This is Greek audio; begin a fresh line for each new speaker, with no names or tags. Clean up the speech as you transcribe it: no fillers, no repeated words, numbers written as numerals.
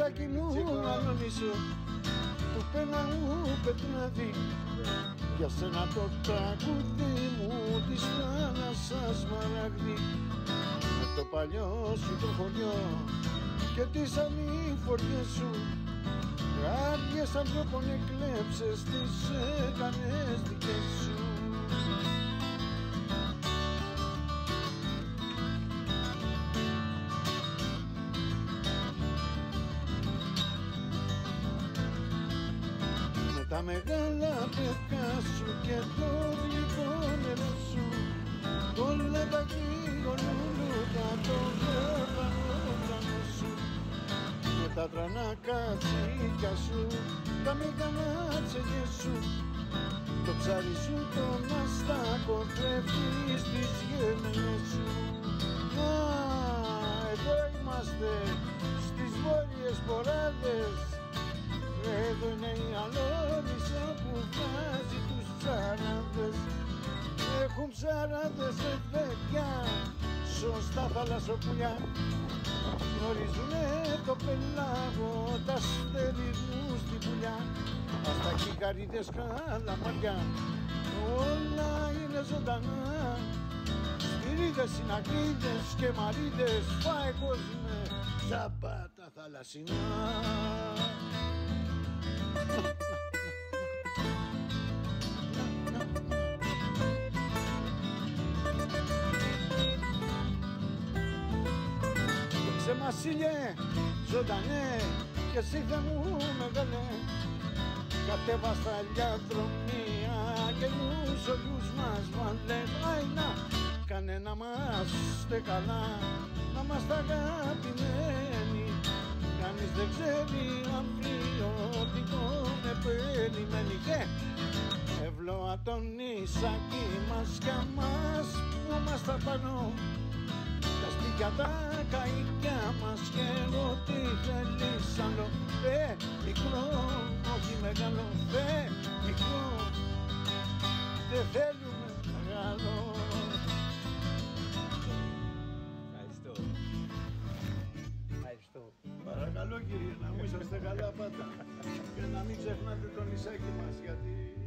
Νησάκι μου άλλο νησό που πένα μου πετράδι, για σένα το τραγούδι μου της θάλασσας μαραγδί. Με το παλιό σου το χωριό και τις ανηφοριές σου, καρδιές ανθρώπων εκλέψες, τις έκανες δικές σου. Τα μεγάλα παιδιά σου και το γλυκό νερό σου, όλα τα γλυκολούλουτα, το γερανό σου, με τα τρανά κατσίκια σου, τα μεγάλα τσεγιές σου, το ψάρι σου, το μαστάκο τρέφει στις γεμενιές σου. Α, εδώ είμαστε στις βόρειες ποράδες, εδώ είναι η αλόνισσα που βγάζει τους ψαράδες. Έχουν ψαράδες παιδιά, σωστά θαλασσοπουλιά, γνωρίζουνε το πελάγο, τα στερισμού στην πουλιά. Στα κικαρίδες καλαμαριά, όλα είναι ζωντανά. Σπυρίδες, συνακρίδες και μαρίδες, φάε κόσμε, τζάμπα τα θαλασσινά. Σε μασίλιε, ζωντανέ, και εσύ δε μου μεγάλε, κατέβα στα λιαδρομία και νους όλους μας βάλε. Άινα, κανένα μας τε καλά, να είμαστε αγαπημένοι, κανείς δεν ξέρει αμφιωτικό με περιμένει. Και ευλόα τον Ισάκη μας κι αμάς που είμαστε πάνω, τα σπίτια τα καϊκιά μας και ό,τι θέλεις άλλο. Μικρό, όχι μεγάλο, μικρό, δεν θέλουμε μεγάλο.
Ευχαριστώ. Ευχαριστώ.
Παρακαλώ κύριε, να μου είσαστε καλά πάντα και να μην ξεχνάτε τον Ισάκη μας, γιατί